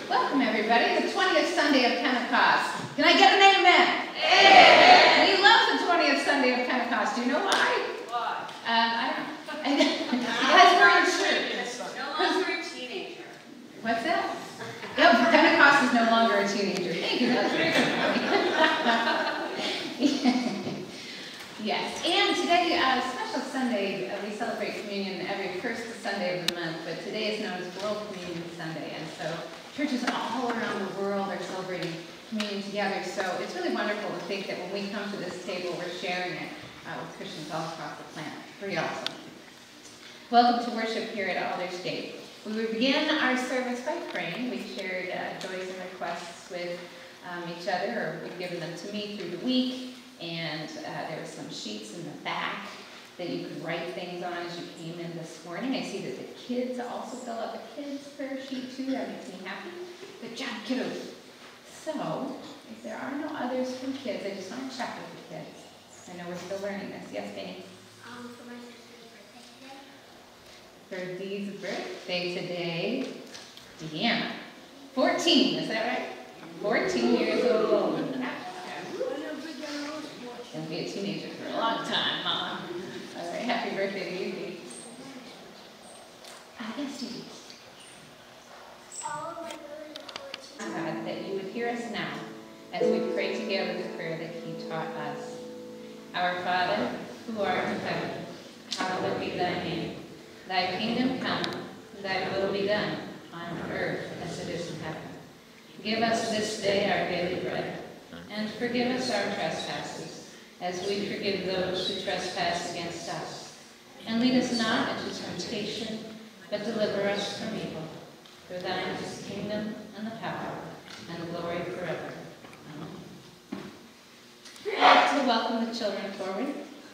Welcome, everybody, the 20th Sunday of Pentecost. Can I get an amen? Amen. We love the 20th Sunday of Pentecost. Do you know why? Why? I don't know. Because we're in church. No longer a teenager. What's that? Yep, Pentecost is no longer a teenager. Thank you. That's very funny. Yes, and today, special Sunday, we celebrate communion every first Sunday of the month, but today is known as World Communion Sunday, and so churches all around the world are celebrating communion together, so it's really wonderful to think that when we come to this table, we're sharing it with Christians all across the planet. Pretty awesome. Welcome to worship here at Aldersgate. We will begin our service by praying. We shared joys and requests with each other, or we've given them to me through the week. And there were some sheets in the back that you could write things on as you came in this morning. I see that the kids also fill out the kids' prayer sheet too. That makes me happy. Good job, kiddos. So, if there are no others from kids, I just want to check with the kids. I know we're still learning this. Yes, Benny? For my sister's birthday today. For Dee's birthday today, Deanna. 14, is that right? 14 years old. Gonna be a teenager for a long time, Mom. All right, happy birthday to you, Dee. Yes, Dee. God, that you would hear us now as we pray together the prayer that He taught us. Our Father, who art in heaven, hallowed be thy name. Thy kingdom come, thy will be done, on earth as it is in heaven. Give us this day our daily bread, and forgive us our trespasses, as we forgive those who trespass against us. And lead us not into temptation, but deliver us from evil. For thine is the kingdom, and the power, and the glory forever. Amen. I'd like to welcome the children forward.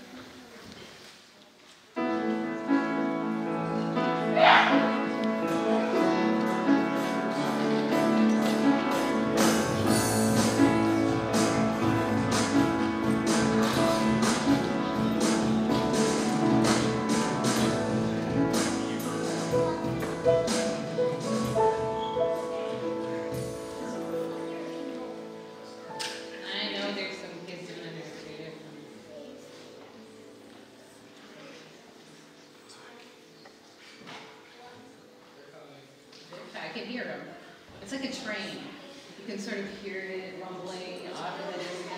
I can hear them. It's like a train. You can sort of hear it rumbling off of the distance.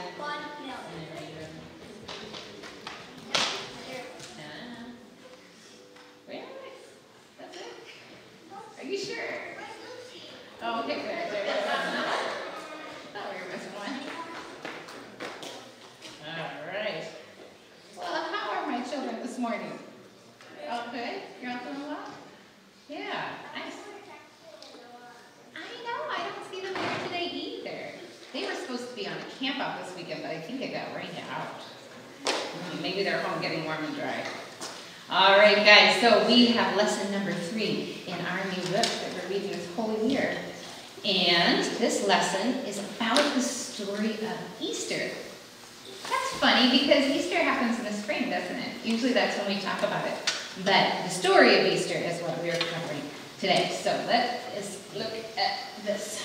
Really? That's it? Are you sure? Oh, okay, good. Thought we were missing one. All right. Well, how are my children this morning? All good? You're all doing well? Yeah, nice. I don't see them here today either. They were supposed to be on a camp out this weekend, but I think it got rained out. Maybe they're home getting warm and dry. All right, guys, so we have lesson number 3 in our new book that we're reading this whole year. And this lesson is about the story of Easter. That's funny because Easter happens in the spring, doesn't it? Usually that's when we talk about it. But the story of Easter is what we're covering today. So let's look at this.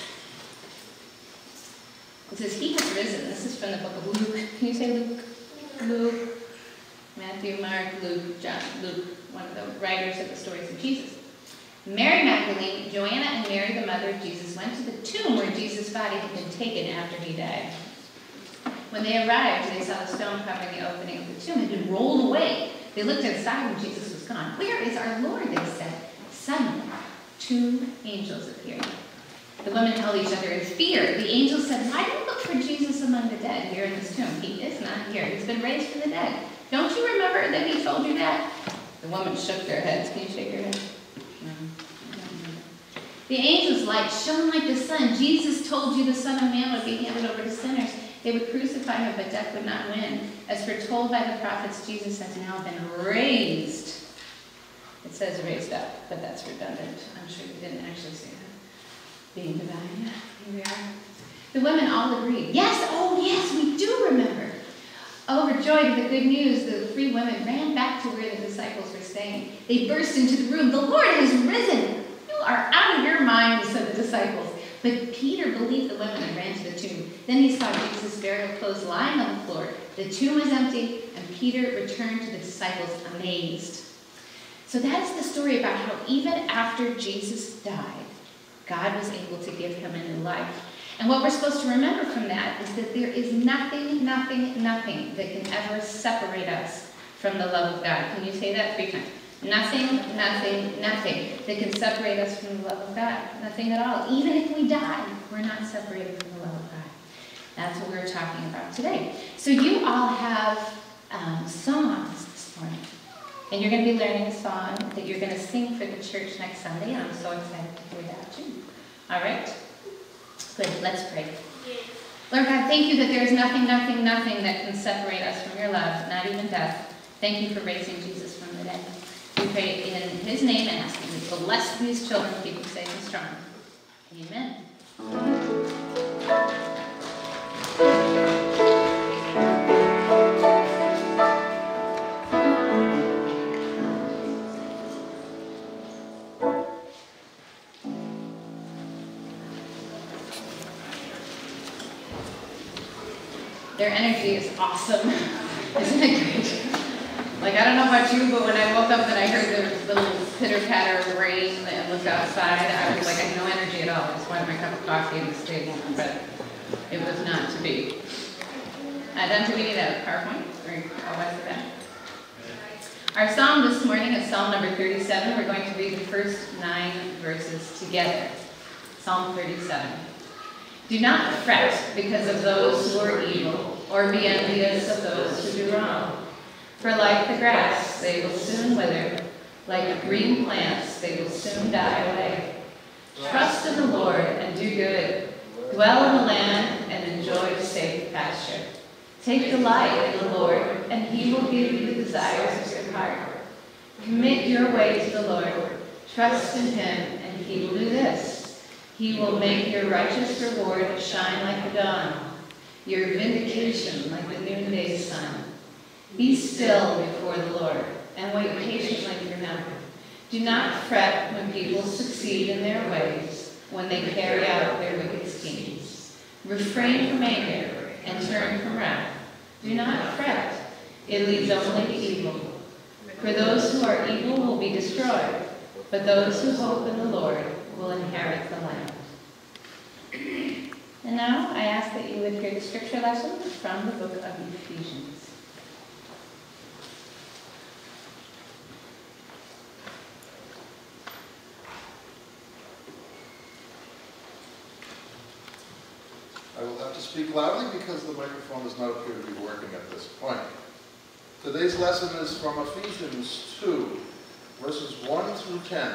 It says, He has risen. This is from the book of Luke. Can you say Luke? Luke, Matthew, Mark, Luke, John, Luke, one of the writers of the stories of Jesus. Mary Magdalene, Joanna, and Mary, the mother of Jesus, went to the tomb where Jesus' body had been taken after he died. When they arrived, they saw the stone covering the opening of the tomb had been rolled away. They looked inside and Jesus was gone. Where is our Lord, they said. Suddenly, 2 angels appeared. The women held each other in fear. The angels said, Why do you look for Jesus among the dead here in this tomb? He is not here. He's been raised from the dead. Don't you remember that he told you that? The woman shook their heads. Can you shake your head? No. The angels' light shone like the sun. Jesus told you the Son of Man would be handed over to sinners. They would crucify him, but death would not win. As foretold by the prophets, Jesus has now been raised. It says raised up, but that's redundant. I'm sure you didn't actually say that. Being divine. Yeah, here we are. The women all agreed. Yes, oh yes, we do remember. Overjoyed with the good news, the 3 women ran back to where the disciples were staying. They burst into the room. The Lord has risen. You are out of your mind," said the disciples. But Peter believed the women and ran to the tomb. Then he saw Jesus' burial clothes lying on the floor. The tomb was empty, and Peter returned to the disciples amazed. So that's the story about how even after Jesus died, God was able to give him a new life. And what we're supposed to remember from that is that there is nothing, nothing, nothing that can ever separate us from the love of God. Can you say that 3 times? Nothing, nothing, nothing that can separate us from the love of God. Nothing at all. Even if we die, we're not separated from the love of God. That's what we're talking about today. So you all have songs this morning. And you're going to be learning a song that you're going to sing for the church next Sunday. And I'm so excited to hear that too. All right? Good. Let's pray. Lord God, thank you that there is nothing, nothing, nothing that can separate us from your love, not even death. Thank you for raising Jesus from the dead. We pray in his name and ask him to bless these children, keep them safe and strong. Amen. Their energy is awesome. Isn't it great? Like, I don't know about you, but when I woke up and I heard the little pitter-patter of rain and looked outside, I was like, I had no energy at all. I just wanted my cup of coffee and stayed home, but it was not to be. Then do we need a PowerPoint? Or I'll watch that. Our psalm this morning is Psalm number 37. We're going to read the first 9 verses together. Psalm 37. Do not fret because of those who are evil, or be envious of those who do wrong. For like the grass, they will soon wither. Like green plants, they will soon die away. Trust in the Lord and do good. Dwell in the land and enjoy safe pasture. Take delight in the Lord, and he will give you the desires of your heart. Commit your way to the Lord. Trust in him, and he will do this. He will make your righteous reward shine like the dawn, your vindication like the noonday sun. Be still before the Lord, and wait patiently for him. Do not fret when people succeed in their ways, when they carry out their wicked schemes. Refrain from anger and turn from wrath. Do not fret. It leads only to evil. For those who are evil will be destroyed, but those who hope in the Lord will inherit the land. And now I ask that you would hear the scripture lesson from the book of Ephesians. I will have to speak loudly because the microphone does not appear to be working at this point. Today's lesson is from Ephesians 2, verses 1 through 10.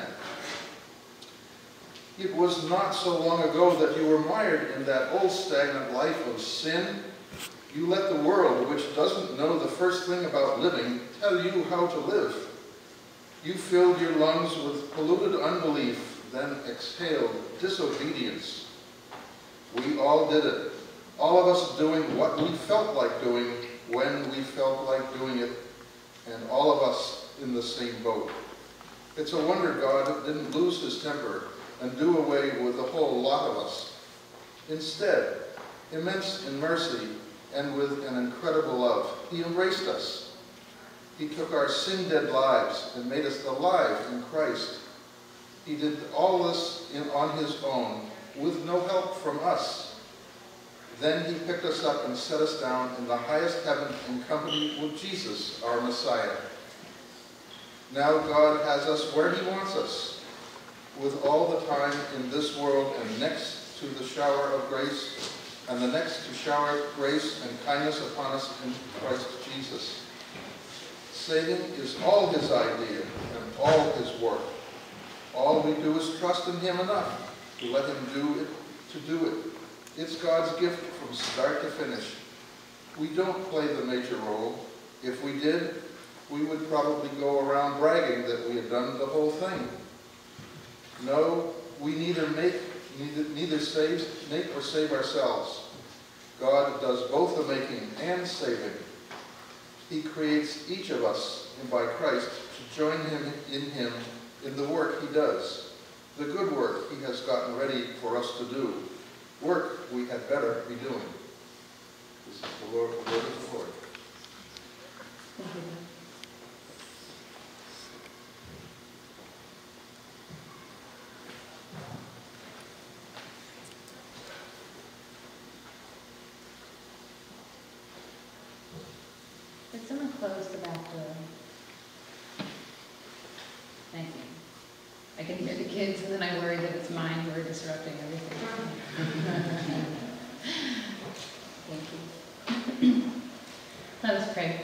It was not so long ago that you were mired in that old stagnant life of sin. You let the world, which doesn't know the first thing about living, tell you how to live. You filled your lungs with polluted unbelief, then exhaled disobedience. We all did it, all of us doing what we felt like doing when we felt like doing it, and all of us in the same boat. It's a wonder God didn't lose his temper and do away with a whole lot of us. Instead, immense in mercy and with an incredible love, he embraced us. He took our sin-dead lives and made us alive in Christ. He did all this on his own, with no help from us. Then he picked us up and set us down in the highest heaven in company with Jesus, our Messiah. Now God has us where he wants us, with all the time in this world and next to the shower of grace, and the next to shower grace and kindness upon us in Christ Jesus. Saving is all his idea and all his work. All we do is trust in him enough to let him do it. It's God's gift from start to finish. We don't play the major role. If we did, we would probably go around bragging that we had done the whole thing. No, we neither make or save ourselves. God does both the making and saving. He creates each of us by Christ to join him in the work he does. the good work he has gotten ready for us to do, work we had better be doing. This is the word of the Lord. Thank you. Did someone close the back door? Thank you. I can hear the kids, and then I worry that it's mine who are disrupting everything. Thank you. Let us pray.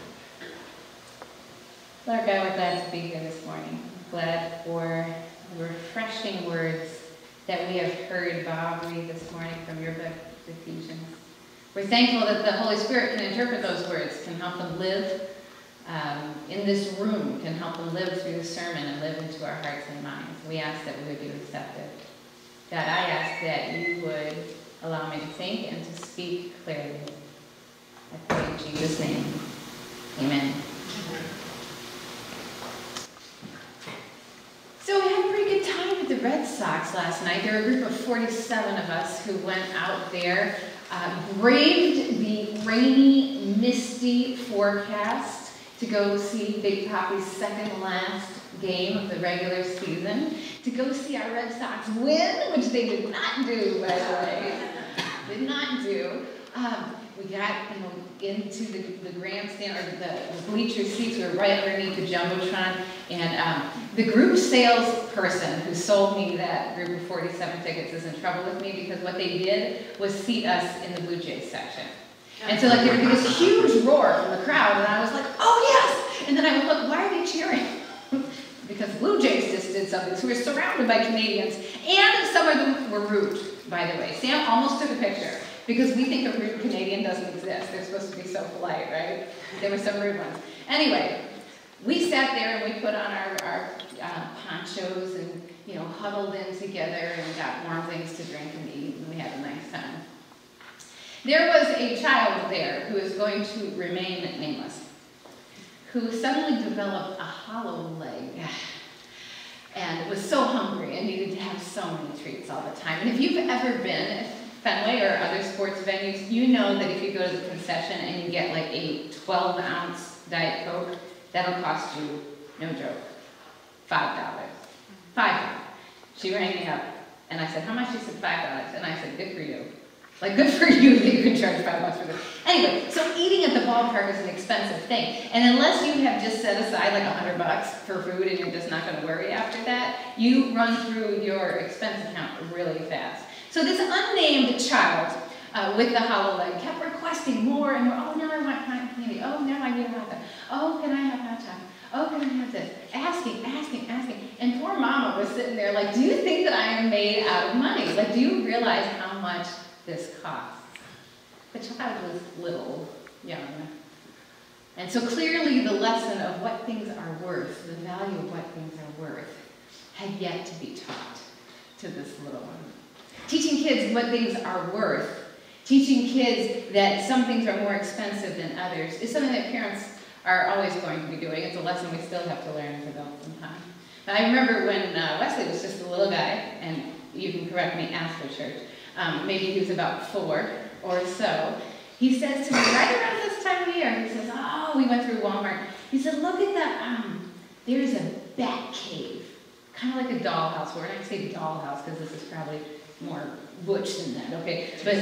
Lord God, we're glad to be here this morning. Glad for the refreshing words that we have heard Bob read this morning from your book, Ephesians. We're thankful that the Holy Spirit can interpret those words, can help them live in this room, can help them live through the sermon and live into our hearts and minds. We ask that we would be receptive. God, I ask that you would allow me to think and to speak clearly. I pray in Jesus' name. Amen. So we had a pretty good time at the Red Sox last night. There were a group of 47 of us who went out there, braved the rainy, misty forecast to go see Big Papi's second last game of the regular season, to go see our Red Sox win, which they did not do, by the way. Did not do. We got into the grandstand, or the bleacher seats. We were right underneath the Jumbotron, and the group salesperson who sold me that group of 47 tickets is in trouble with me, because what they did was seat us in the Blue Jays section. And so there would be this huge roar from the crowd, and I was like, oh yes! And then I would look, why are they cheering? Because Blue Jays just did something. So we're surrounded by Canadians, and some of them were rude, by the way. Sam almost took a picture, because we think a rude Canadian doesn't exist. They're supposed to be so polite, right? There were some rude ones. Anyway, we sat there and we put on our ponchos and huddled in together and got warm things to drink and eat, and we had a nice time. There was a child there who is going to remain nameless, who suddenly developed a hollow leg and was so hungry and needed to have so many treats all the time. And if you've ever been at Fenway or other sports venues, you know that if you go to the concession and you get like a 12-ounce Diet Coke, that'll cost you, no joke, $5. $5. She rang me up and I said, how much? She said, $5. And I said, good for you. Like, good for you that you can charge $5 for this. Anyway, so eating at the ballpark is an expensive thing. And unless you have just set aside like $100 for food and you're just not going to worry after that, you run through your expense account really fast. So this unnamed child with the hollow leg kept requesting more and more. Oh, now I want cotton candy. Oh, now I need a hot dog. Oh, can I have hot dog? Oh, can I have this? Asking, asking, asking. And poor mama was sitting there like, do you think that I am made out of money? Like, do you realize how much this costs? The child was little, young. And so clearly the lesson of what things are worth, the value of what things are worth, had yet to be taught to this little one. Teaching kids what things are worth, teaching kids that some things are more expensive than others, is something that parents are always going to be doing. It's a lesson we still have to learn as adults sometime. But I remember when Wesley was just a little guy, and you can correct me after church, maybe he was about 4 or so, he says to me, right around this time of year, he says, oh, we went through Walmart. He said, look at that, there's a bat cave, kind of like a dollhouse. We're not going to say dollhouse because this is probably more butch than that, okay? But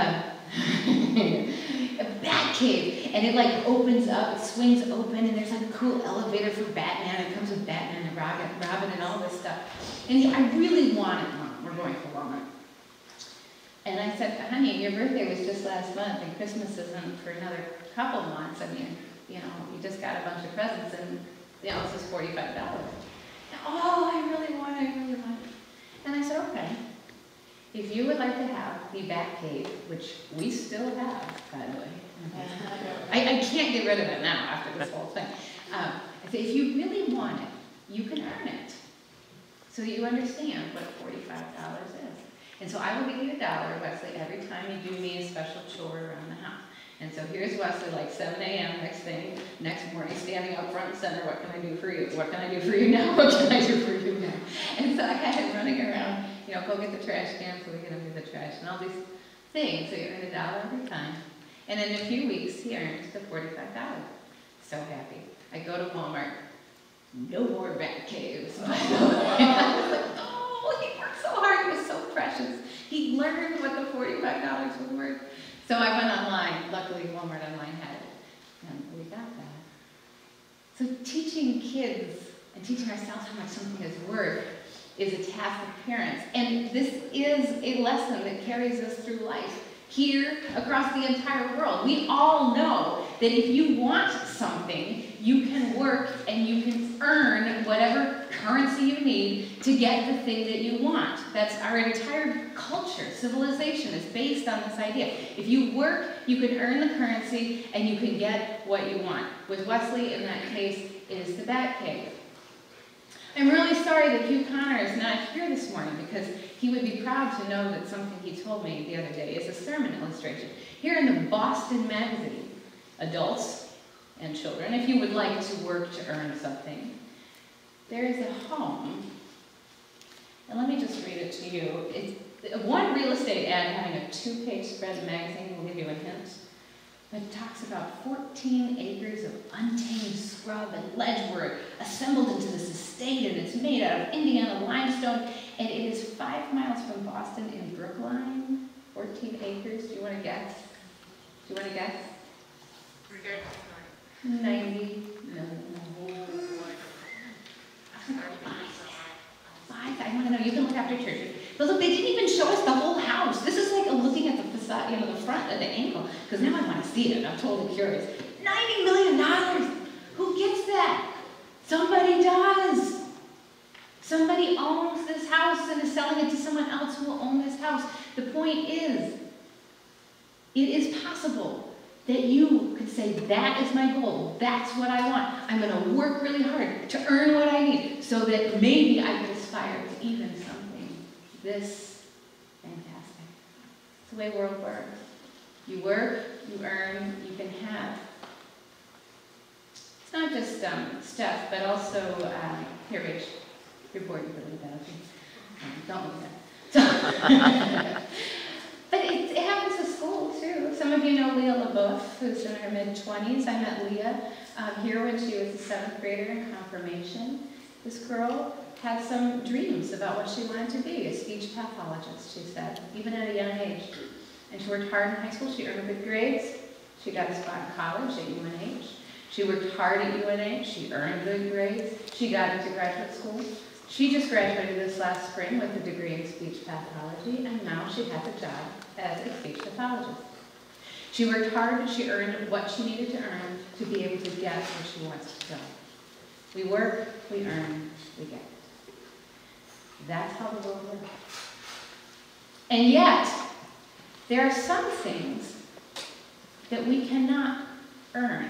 a bat cave, and it like opens up, it swings open, and there's like a cool elevator for Batman. It comes with Batman and Robin and all this stuff. And I really want it, Mom. We're going for Walmart. And I said, honey, your birthday was just last month, and Christmas isn't for another couple months. I mean, you just got a bunch of presents, and this is $45. And, oh, I really want it. And I said, okay. If you would like to have the Bat Cave, which we still have, by the way. I can't get rid of it now after this whole thing. I said, if you really want it, you can earn it. So that you understand what $45 is. And so I will give you $1, Wesley, every time you do me a special chore around the house. And so here's Wesley, like 7 a.m. next morning, standing up front and center. What can I do for you? What can I do for you now? What can I do for you now? And so I had him running around, go get the trash can so we can empty the trash and all these things. So you earn $1 every time. And in a few weeks, he earned the $45. So happy. I go to Walmart. No more rat caves. I was like, oh, he worked so hard. It was so precious. He learned what the $45 was worth. So I went online. Luckily, Walmart Online had it. And we got that. So teaching kids and teaching ourselves how much something is worth is a task of parents. And this is a lesson that carries us through life. Here, across the entire world. We all know that if you want something, you can work and you can earn whatever currency you need to get the thing that you want. That's our entire culture, civilization is based on this idea. If you work, you can earn the currency and you can get what you want. With Wesley, in that case, it is the Bat Cave. I'm really sorry that Hugh Connor is not here this morning because he would be proud to know that something he told me the other day is a sermon illustration. Here in the Boston magazine, adults and children, if you would like to work to earn something, there is a home, and let me just read it to you. It's one real estate ad having a 2-page spread in the magazine will give you a hint. But it talks about 14 acres of untamed scrub and ledgewood assembled into this estate, and it's made out of Indiana limestone, and it is 5 miles from Boston in Brookline. 14 acres. Do you want to guess? 90. No. I want to know. You can look after church. But look, they didn't even show us the whole house. This is like looking at the facade, the front of the angle, because now I want to see it. I'm totally curious. $90 million. Who gets that? Somebody does. Somebody owns this house and is selling it to someone else who will own this house. The point is, it is possible that you could say, that is my goal. That's what I want. I'm going to work really hard to earn what I need so that maybe I can aspire to even something this fantastic. It's the way the world works. You work, you earn, you can have. It's not just stuff, but also, here, Rach, you're bored, you can leave that, okay? Don't leave that. But it happens at school, too. Some of you know Leah LaBeouf, who's in her mid-20s. I met Leah here when she was a 7th grader in confirmation. This girl had some dreams about what she wanted to be, a speech pathologist, she said, even at a young age. And she worked hard in high school. She earned good grades. She got a spot in college at UNH. She worked hard at UNH. She earned good grades. She got into graduate school. She just graduated this last spring with a degree in speech pathology, and now she has a job as a speech pathologist. She worked hard and she earned what she needed to earn to be able to get where she wants to go. We work, we earn, we get. That's how the world works. And yet, there are some things that we cannot earn.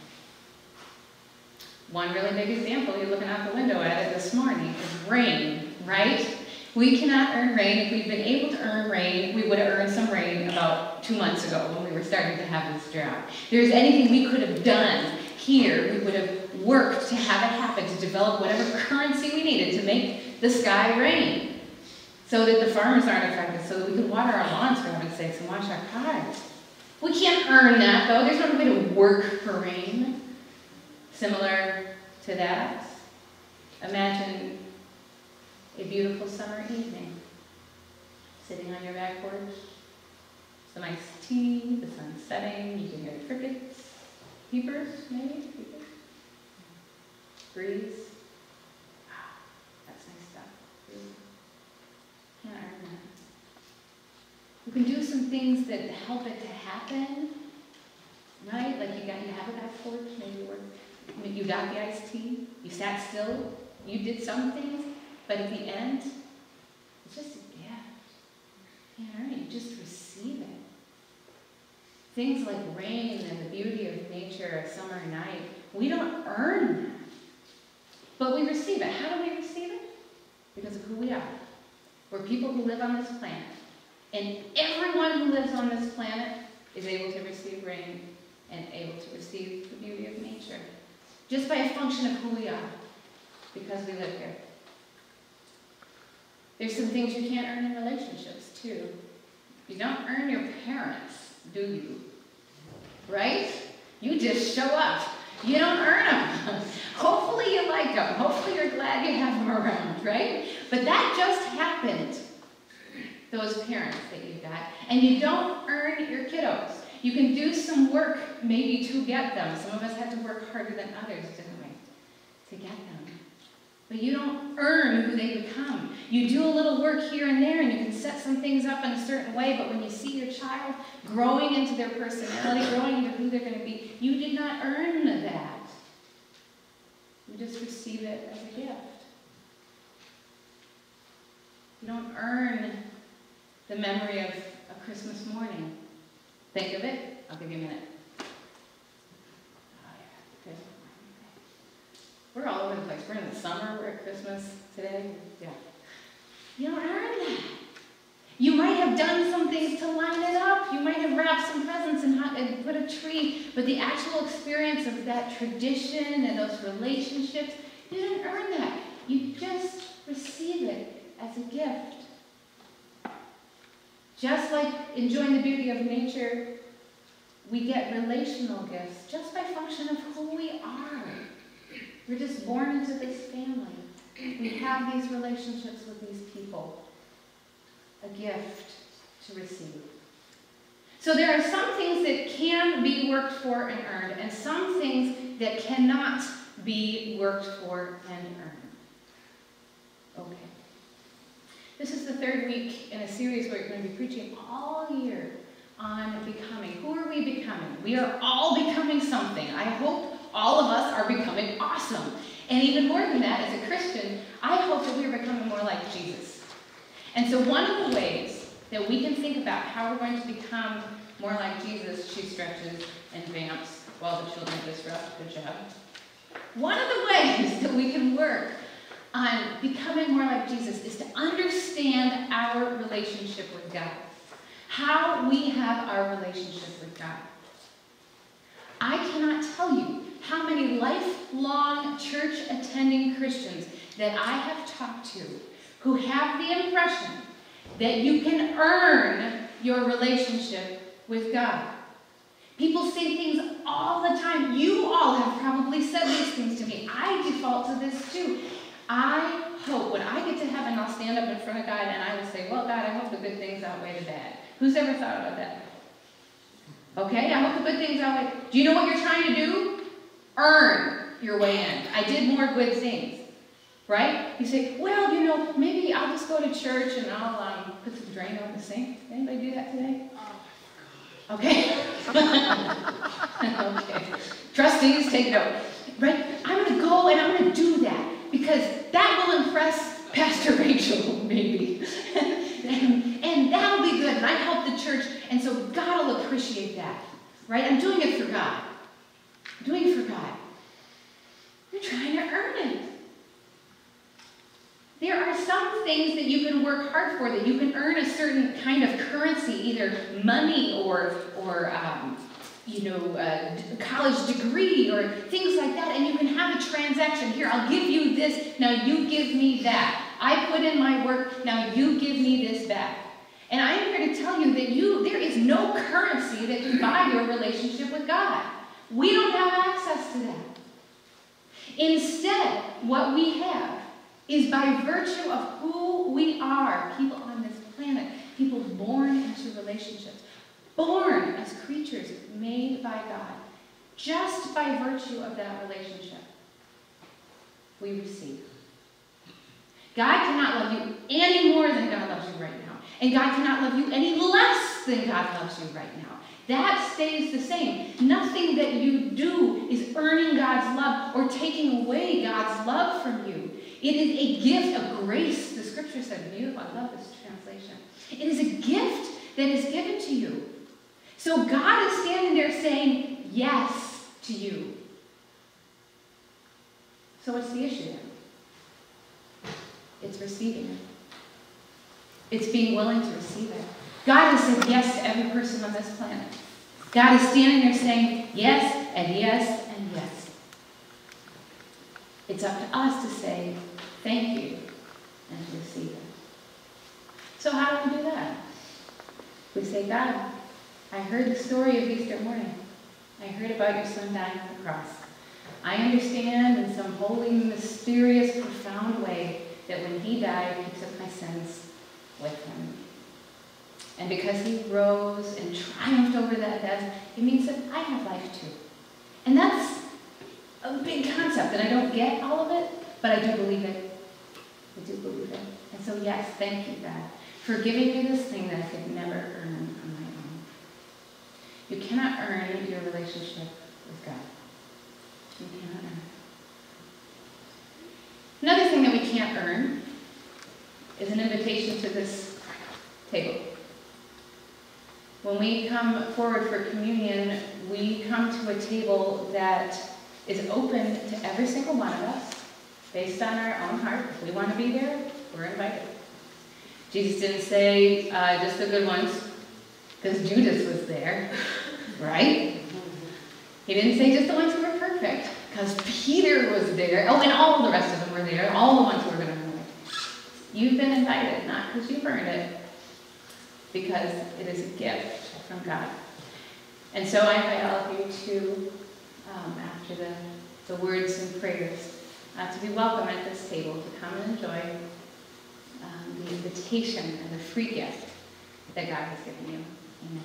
One really big example, you're looking out the window at it this morning, is rain, right? We cannot earn rain. If we'd been able to earn rain, we would have earned some rain about 2 months ago when we were starting to have this drought. If there's anything we could have done here, we would have worked to have it happen, to develop whatever currency we needed to make the sky rain, so that the farmers aren't affected, so that we can water our lawns, for heaven's sakes, and wash our cars. We can't earn that, though. There's no way to work for rain. Similar to that, imagine a beautiful summer evening, sitting on your back porch, some iced tea, the sun's setting, you can hear the crickets, peepers, maybe, peepers, breeze. Wow, that's nice stuff. Can't earn that. You can do some things that help it to happen, right? Like you have a back porch, maybe you got the iced tea, you sat still, you did some things, but at the end, it's just a gift. You can't earn it, you just receive it. Things like rain and the beauty of nature, a summer night, we don't earn that. But we receive it. How do we receive it? Because of who we are. We're people who live on this planet. And everyone who lives on this planet is able to receive rain and able to receive the beauty of nature. Just by a function of who we are, because we live here. There's some things you can't earn in relationships, too. You don't earn your parents, do you? Right? You just show up. You don't earn them. Hopefully you like them. Hopefully you're glad you have them around, right? But that just happened, those parents that you got. And you don't earn your kiddos. You can do some work maybe to get them. Some of us had to work harder than others, didn't we? To get them. But you don't earn who they become. You do a little work here and there, and you can set some things up in a certain way, but when you see your child growing into their personality, growing into who they're going to be, you did not earn that. You just receive it as a gift. You don't earn the memory of a Christmas morning. Think of it. I'll give you a minute. We're all over the place. We're in the summer. We're at Christmas today. Yeah. You don't earn that. You might have done some things to line it up. You might have wrapped some presents and put a tree. But the actual experience of that tradition and those relationships, you didn't earn that. You just receive it as a gift. Just like enjoying the beauty of nature, we get relational gifts just by function of who we are. We're just born into this family. We have these relationships with these people. A gift to receive. So there are some things that can be worked for and earned, and some things that cannot be worked for and earned. Okay. This is the third week in a series where we're going to be preaching all year on becoming. Who are we becoming? We are all becoming something. I hope all of us are becoming awesome. And even more than that, as a Christian, I hope that we are becoming more like Jesus. And so one of the ways that we can think about how we're going to become more like Jesus, she stretches and vamps while the children disrupt. Good job. One of the ways that we can work on becoming more like Jesus is to understand our relationship with God. How we have our relationship with God. I cannot tell you how many lifelong church-attending Christians that I have talked to who have the impression that you can earn your relationship with God. People say things all the time. You all have probably said these things to me. I default to this too. I hope when I get to heaven, I'll stand up in front of God and I will say, well, God, I hope the good things outweigh the bad. Who's ever thought about that? Okay, I hope the good things outweigh. Do you know what you're trying to do? Earn your way in. I did more good things. Right? You say, well, you know, maybe I'll just go to church and I'll put some drain on the sink. Anybody do that today? Okay. Okay. Trustees, take note. Right? I'm going to go and I'm going to do that because that will impress Pastor Rachel, maybe. and that'll be good. And I help the church. And so God will appreciate that. Right? I'm doing it for God. I'm doing it for God. You're trying to earn it. There are some things that you can work hard for, that you can earn a certain kind of currency, either money or a college degree or things like that, and you can have a transaction. Here, I'll give you this, now you give me that. I put in my work, now you give me this back. And I'm here to tell you that there is no currency that can buy your relationship with God. We don't have access to that. Instead, what we have is by virtue of who we are, people on this planet, people born into relationships, born as creatures made by God, just by virtue of that relationship, we receive. God cannot love you any more than God loves you right now, and God cannot love you any less than God loves you right now. That stays the same. Nothing that you do is earning God's love or taking away God's love from you. It is a gift of grace. The scripture said, beautiful. I love this translation. It is a gift that is given to you. So God is standing there saying yes to you. So what's the issue then? It's receiving it. It's being willing to receive it. God has said yes to every person on this planet. God is standing there saying yes and yes and yes. It's up to us to say thank you and to receive it. So how do we do that? We say, God, I heard the story of Easter morning. I heard about your son dying on the cross. I understand in some holy, mysterious, profound way that when he died, he took my sins with him. And because he rose and triumphed over that death, it means that I have life too. And that's a big concept, and I don't get all of it, but I do believe it. I do believe it. And so yes, thank you, God, for giving me this thing that I could never earn on my own. You cannot earn your relationship with God. You cannot earn it. Another thing that we can't earn is an invitation to this table. When we come forward for communion, we come to a table that is open to every single one of us, based on our own heart. If we want to be there, we're invited. Jesus didn't say just the good ones, because Judas was there, right? He didn't say just the ones who were perfect, because Peter was there. Oh, and all the rest of them were there, all the ones who were going to run away. You've been invited, not because you've earned it, because it is a gift from God. And so I invite all of you to, after the words and prayers, to be welcome at this table, to come and enjoy the invitation and the free gift that God has given you. Amen.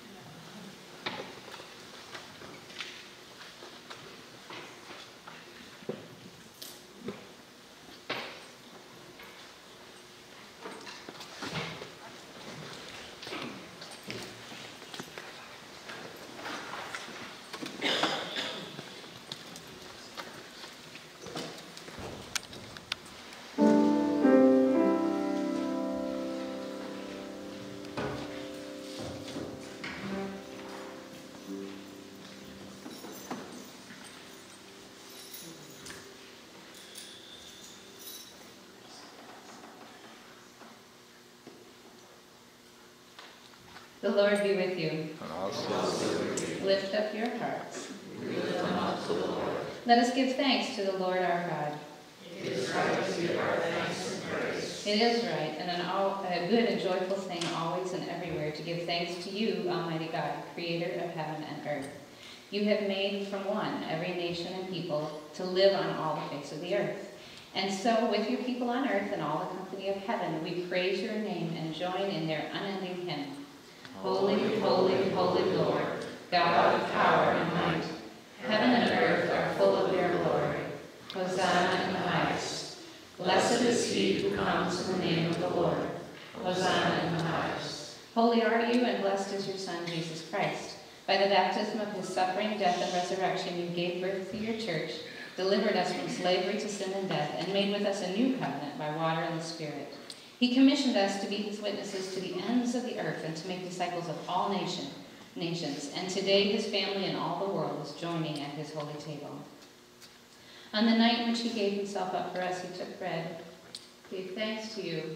The Lord be with you. And also with you. Lift up your hearts. We lift them up to the Lord. Let us give thanks to the Lord our God. It is right to give our thanks and praise. It is right and a good and joyful thing always and everywhere to give thanks to you, Almighty God, creator of heaven and earth. You have made from one every nation and people to live on all the face of the earth. And so with your people on earth and all the company of heaven, we praise your name and join in their unending hymn. Holy, holy, holy Lord, God of power and might, heaven and earth are full of your glory. Hosanna in the highest. Blessed is he who comes in the name of the Lord. Hosanna in the highest. Holy are you, and blessed is your Son, Jesus Christ. By the baptism of his suffering, death, and resurrection, you gave birth to your church, delivered us from slavery to sin and death, and made with us a new covenant by water and the Spirit. He commissioned us to be his witnesses to the ends of the earth and to make disciples of all nations. And today his family and all the world is joining at his holy table. On the night in which he gave himself up for us, he took bread, gave thanks to you,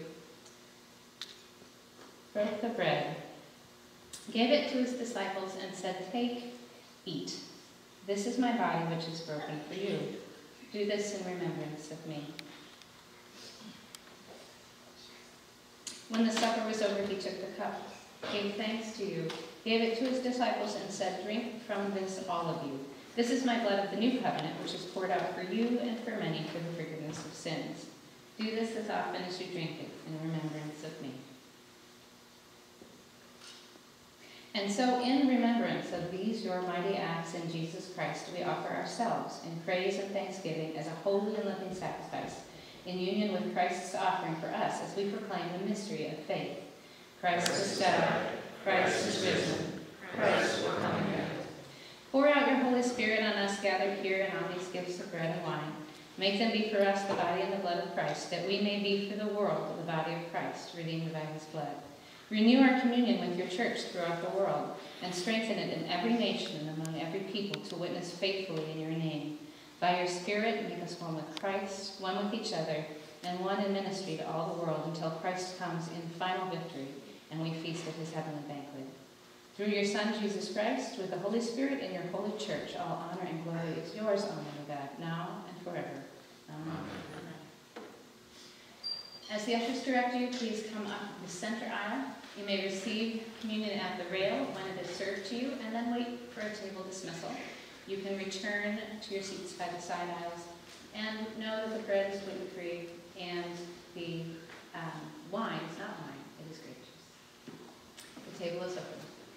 broke the bread, gave it to his disciples, and said, "Take, eat. This is my body which is broken for you. Do this in remembrance of me." When the supper was over, he took the cup, gave thanks to you, gave it to his disciples, and said, "Drink from this, all of you. This is my blood of the new covenant, which is poured out for you and for many for the forgiveness of sins. Do this as often as you drink it in remembrance of me." And so, in remembrance of these your mighty acts in Jesus Christ, we offer ourselves in praise and thanksgiving as a holy and living sacrifice, in union with Christ's offering for us as we proclaim the mystery of faith. Christ is died, Christ is risen, Christ will come again. Pour out your Holy Spirit on us gathered here and on these gifts of bread and wine. Make them be for us the body and the blood of Christ, that we may be for the world the body of Christ, redeemed by his blood. Renew our communion with your church throughout the world, and strengthen it in every nation and among every people to witness faithfully in your name. By your Spirit, make us one with Christ, one with each other, and one in ministry to all the world until Christ comes in final victory and we feast at his heavenly banquet. Through your Son, Jesus Christ, with the Holy Spirit in your holy church, all honor and glory is yours, Almighty God, now and forever. Amen. As the ushers direct you, please come up the center aisle. You may receive communion at the rail when it is served to you, and then wait for a table dismissal. You can return to your seats by the side aisles, and know that the bread is gluten-free, and the wine is not wine, it is grape juice. The table is open.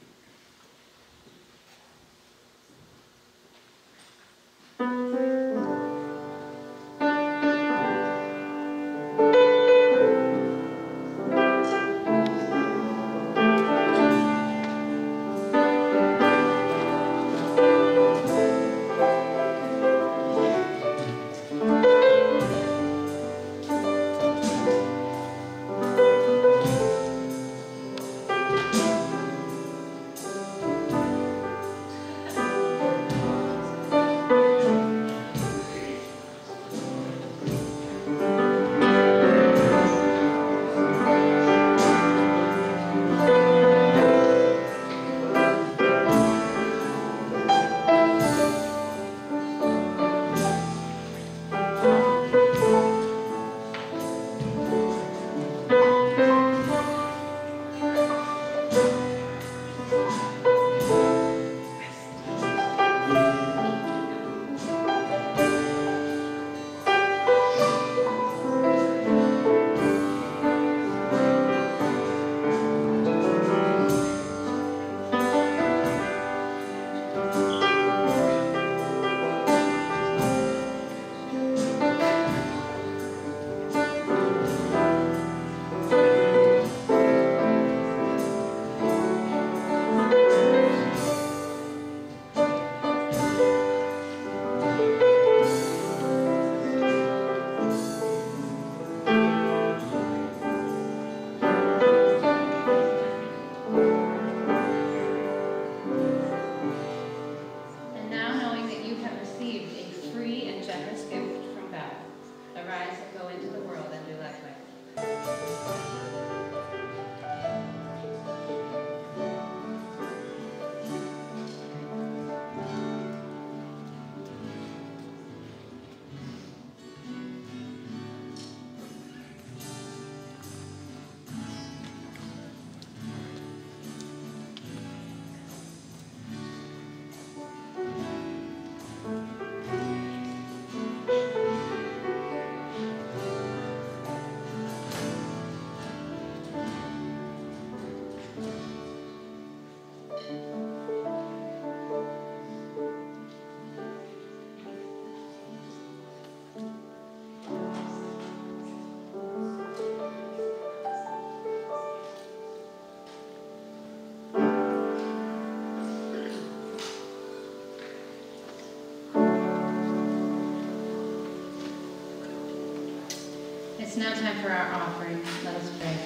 It's now time for our offering. Let us pray.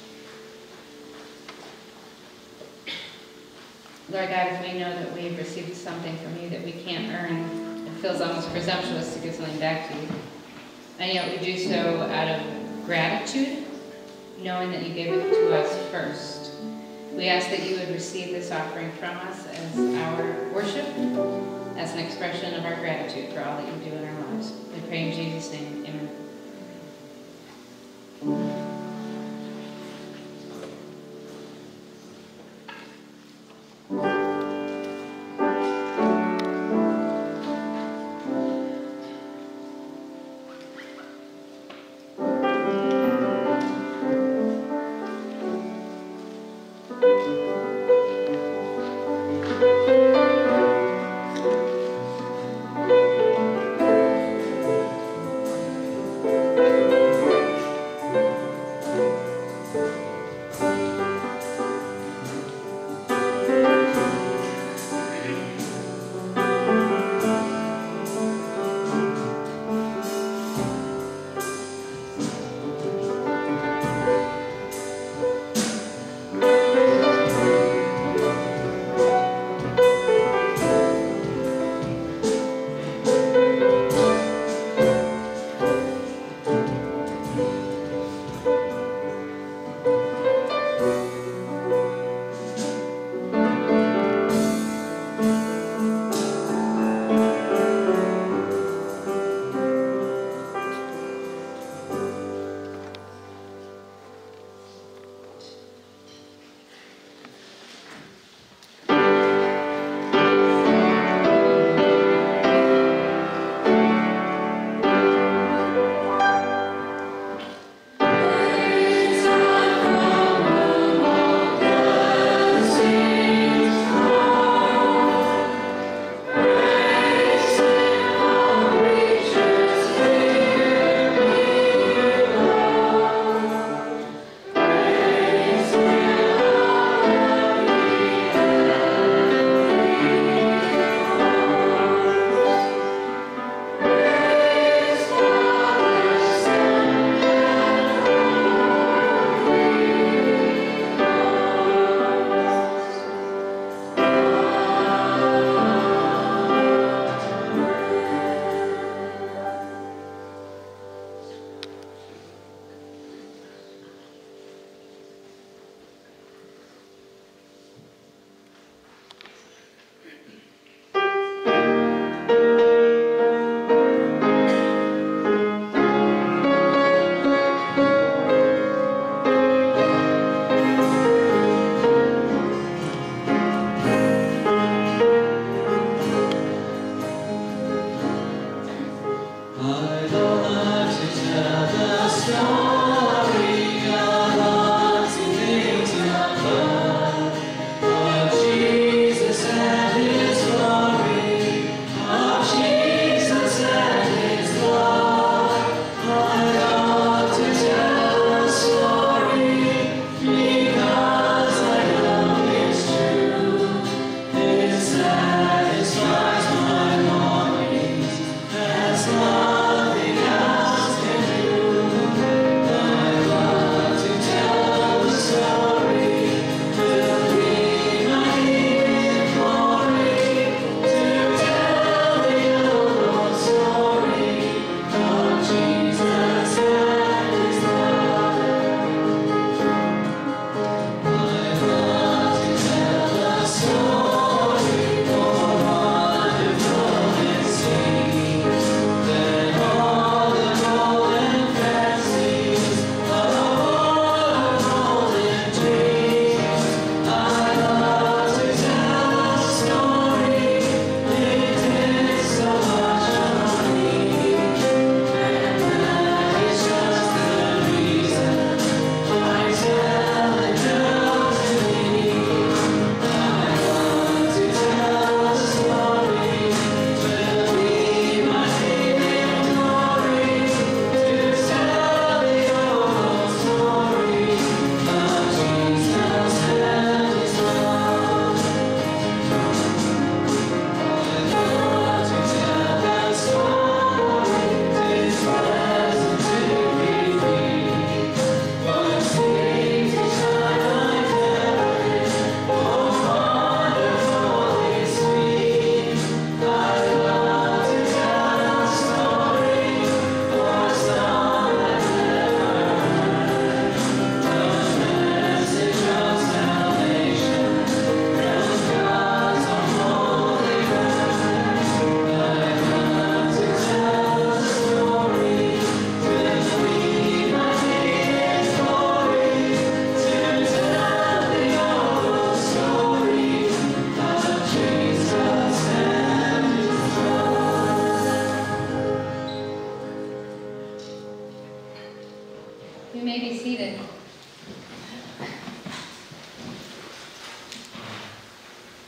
Lord God, if we know that we've received something from you that we can't earn, it feels almost presumptuous to give something back to you. And yet we do so out of gratitude, knowing that you gave it to us first. We ask that you would receive this offering from us as our worship, as an expression of our gratitude for all that you do in our lives. We pray in Jesus' name. Amen.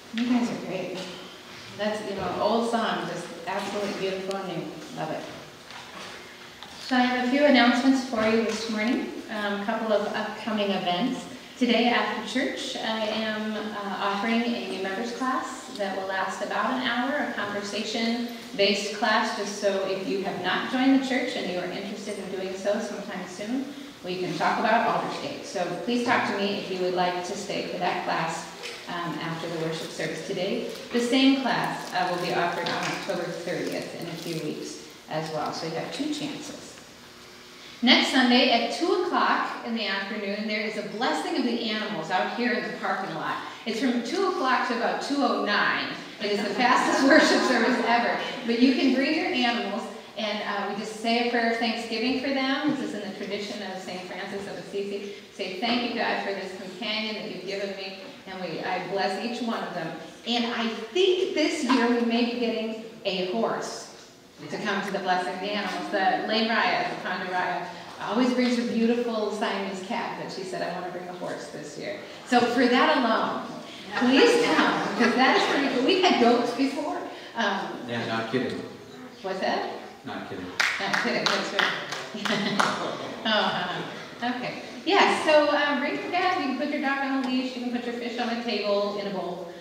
You guys are great. That's, old song, just absolutely beautiful and new. Love it. So I have a few announcements for you this morning, a couple of upcoming events. Today after church, I am offering a new members class that will last about an hour, a conversation-based class, just so if you have not joined the church and you are interested in doing so sometime soon, we can talk about Aldersgate. So please talk to me if you would like to stay for that class after the worship service today. The same class will be offered on October 30th in a few weeks as well, so you have two chances. Next Sunday at 2 o'clock in the afternoon, there is a blessing of the animals out here in the parking lot. It's from 2 o'clock to about 2:09. It is the fastest worship service ever. But you can bring your animals, and we just say a prayer of thanksgiving for them. This is in the tradition of St. Francis of Assisi. Say, thank you, God, for this companion that you've given me, and I bless each one of them. And I think this year we may be getting a horse to come to the blessing of the animals. The Lame Raya, the Ponda Raya, always brings her beautiful Siamese cat, but she said, I want to bring a horse this year. So for that alone, please come, because that is pretty cool. We've had goats before. Yeah, not kidding. What's that? Not kidding. Not kidding, that's right. Okay. Yeah, so bring your dog. You can put your dog on a leash. You can put your fish on a table in a bowl.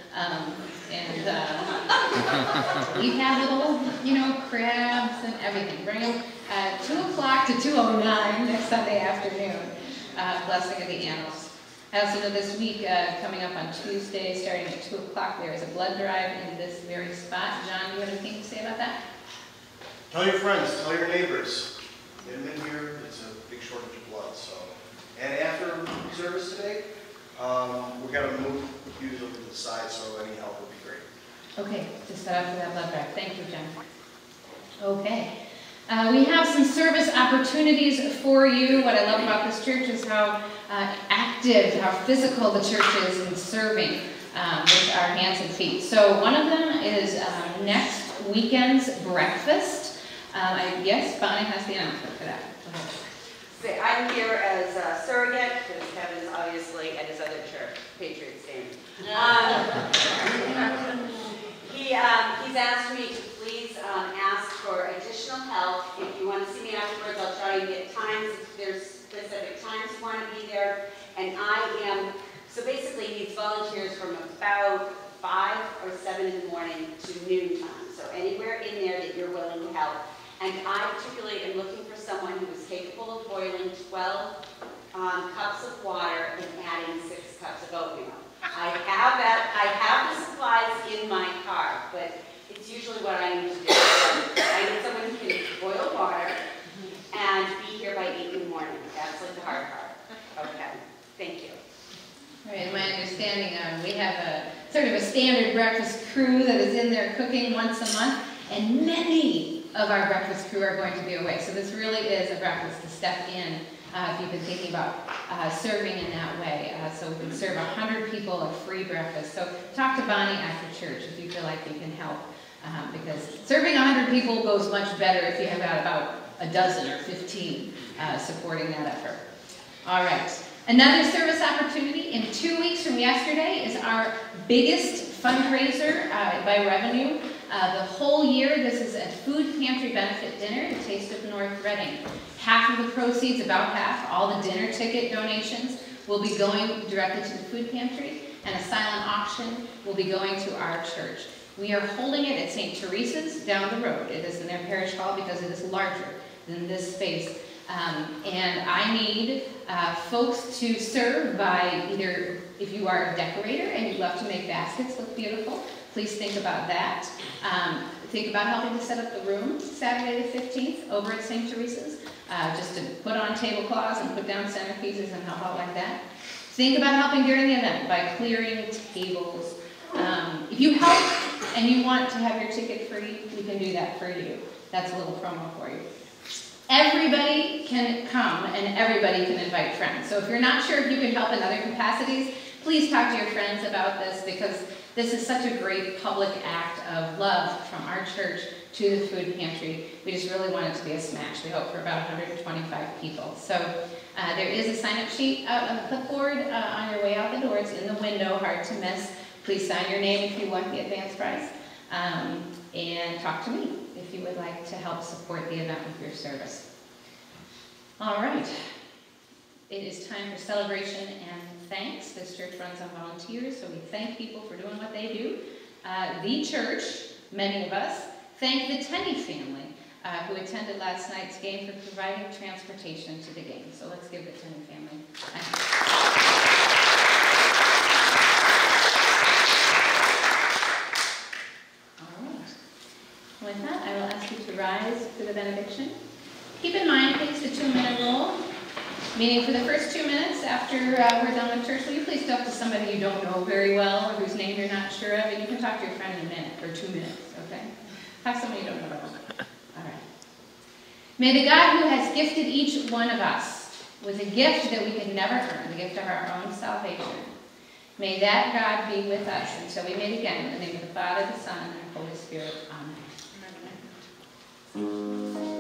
We have little, crabs and everything. Bring them 2 o'clock to 2:09 next Sunday afternoon. Blessing of the animals. I also know this week, coming up on Tuesday, starting at 2 o'clock, there is a blood drive in this very spot. John, do you have anything to say about that? Tell your friends, tell your neighbors. Get them in here. It's a big shortage of blood. So, and after service today, we're going to move you to the side, so any help would be great. Okay, to set up for that blood drive. Thank you, Jen. Okay. We have some service opportunities for you. What I love about this church is how active, how physical the church is in serving with our hands and feet. So one of them is next weekend's breakfast. Yes, Bonnie has the announcement for that. So I'm here as a surrogate, because Kevin's obviously at his other church, Patriots game. He's asked me to please ask for additional help. If you want to see me afterwards, I'll try and get times. If there's specific times you want to be there. And so basically he needs volunteers from about 5 or 7 in the morning to noon time. So anywhere in there that you're willing to help. And I particularly am looking for someone who is capable of boiling 12 cups of water and adding 6 cups of oatmeal. I have the supplies in my car, but it's usually what I need to do. I need someone who can boil water and be here by 8 in the morning. That's like the hard part. Okay, thank you. All right, in my understanding, we have a sort of a standard breakfast crew that is in there cooking once a month, and many of our breakfast crew are going to be away. So this really is a breakfast to step in if you've been thinking about serving in that way. So we can serve 100 people a free breakfast. So talk to Bonnie after church if you feel like you can help, because serving 100 people goes much better if you have got about a dozen or 15 supporting that effort. All right. Another service opportunity in 2 weeks from yesterday is our biggest fundraiser by revenue. The whole year, this is a food pantry benefit dinner, the Taste of North Reading. Half of the proceeds, about half, all the dinner ticket donations, will be going directly to the food pantry, and a silent auction will be going to our church. We are holding it at St. Teresa's down the road. It is in their parish hall because it is larger than this space. And I need folks to serve by either, if you are a decorator and you'd love to make baskets look beautiful, please think about that. Think about helping to set up the room Saturday the 15th over at St. Teresa's, just to put on tablecloths and put down centerpieces and help out like that. Think about helping during the event by clearing tables. If you help and you want to have your ticket free, we can do that for you. That's a little promo for you. Everybody can come and everybody can invite friends. So if you're not sure if you can help in other capacities, please talk to your friends about this, because this is such a great public act of love from our church to the food pantry. We just really want it to be a smash. We hope for about 125 people. So there is a sign-up sheet out on the clipboard on your way out the door. It's in the window, hard to miss. Please sign your name if you want the advance prize. And talk to me if you would like to help support the event with your service. All right. It is time for celebration and thanks. This church runs on volunteers, so we thank people for doing what they do. The church, many of us, thank the Tenney family who attended last night's game for providing transportation to the game. So let's give the Tenney family a hand. With that, I will ask you to rise for the benediction. Keep in mind, please, the 2-minute rule. Meaning for the first 2 minutes after we're done with church, will you please talk to somebody you don't know very well or whose name you're not sure of, and you can talk to your friend in a minute or 2 minutes, okay? Have somebody you don't know about. All right. May the God who has gifted each one of us with a gift that we could never earn, the gift of our own salvation, may that God be with us until we meet again in the name of the Father, the Son, and the Holy Spirit. Amen.